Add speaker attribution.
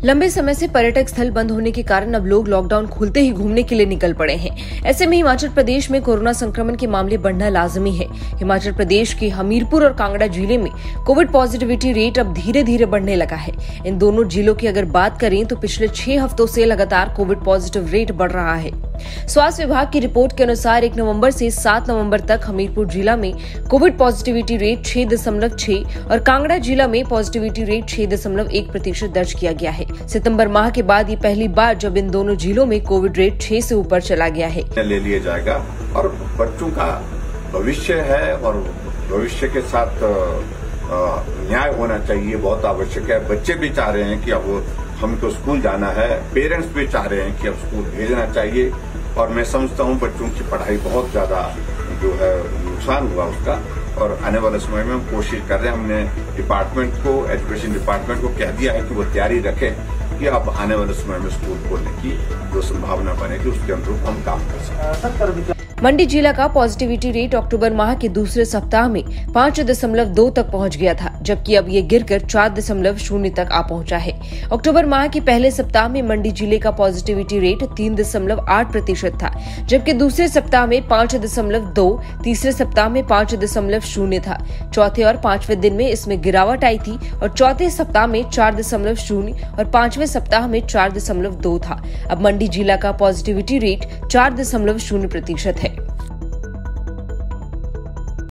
Speaker 1: लंबे समय से पर्यटक स्थल बंद होने के कारण अब लोग लॉकडाउन खुलते ही घूमने के लिए निकल पड़े हैं। ऐसे में हिमाचल प्रदेश में कोरोना संक्रमण के मामले बढ़ना लाजमी है। हिमाचल प्रदेश के हमीरपुर और कांगड़ा जिले में कोविड पॉजिटिविटी रेट अब धीरे धीरे बढ़ने लगा है। इन दोनों जिलों की अगर बात करें तो पिछले 6 हफ्तों से लगातार कोविड पॉजिटिव रेट बढ़ रहा है। स्वास्थ्य विभाग की रिपोर्ट के अनुसार 1 नवंबर से 7 नवंबर तक हमीरपुर जिला में कोविड पॉजिटिविटी रेट 6.6 और कांगड़ा जिला में पॉजिटिविटी रेट 6.1% दर्ज किया गया है। सितंबर माह के बाद ये पहली बार जब इन दोनों जिलों में कोविड रेट 6 से ऊपर चला गया है।
Speaker 2: ले लिया जाएगा और बच्चों का भविष्य है और भविष्य के साथ न्याय होना चाहिए, बहुत आवश्यक है। बच्चे भी चाह रहे हैं कि अब हमको स्कूल जाना है, पेरेंट्स भी चाह रहे हैं कि अब स्कूल भेजना चाहिए और मैं समझता हूँ बच्चों की पढ़ाई बहुत ज्यादा जो है नुकसान हुआ उसका, और आने वाले समय में हम कोशिश कर रहे हैं। हमने डिपार्टमेंट को, एजुकेशन डिपार्टमेंट को कह दिया है कि वो तैयारी रखें कि अब आने वाले समय में स्कूल खोलने की जो संभावना बनेगी उसके अनुरूप हम काम कर सकते हैं।
Speaker 1: मंडी जिला का पॉजिटिविटी रेट अक्टूबर माह के दूसरे सप्ताह में 5.2 तक पहुंच गया था, जबकि अब ये गिरकर 4.0 तक आ पहुंचा है। अक्टूबर माह के पहले सप्ताह में मंडी जिले का पॉजिटिविटी रेट 3.8% था, जबकि दूसरे सप्ताह में 5.2, तीसरे सप्ताह में 5.0 था। चौथे और 5वें दिन में इसमें गिरावट आई थी और चौथे सप्ताह में 4.0 और 5वें सप्ताह में 4.2 था। अब मंडी जिला का पॉजिटिविटी रेट 4.0% है।